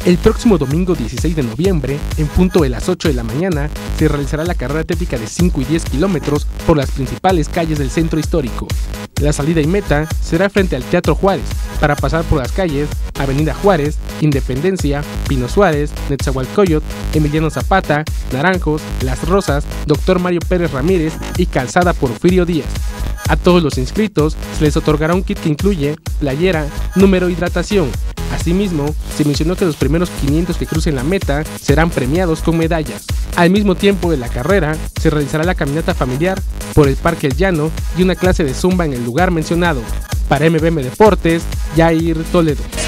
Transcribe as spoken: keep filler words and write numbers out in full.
El próximo domingo dieciséis de noviembre, en punto de las ocho de la mañana, se realizará la carrera atlética de cinco y diez kilómetros por las principales calles del centro histórico. La salida y meta será frente al Teatro Juárez, para pasar por las calles Avenida Juárez, Independencia, Pino Suárez, Netzahualcóyotl, Emiliano Zapata, Naranjos, Las Rosas, Doctor Mario Pérez Ramírez y Calzada Porfirio Díaz. A todos los inscritos se les otorgará un kit que incluye playera, número e hidratación. Asimismo, se mencionó que los primeros quinientos que crucen la meta serán premiados con medallas. Al mismo tiempo de la carrera, se realizará la caminata familiar por el Parque El Llano y una clase de zumba en el lugar mencionado. Para M B M Deportes, Jair Toledo.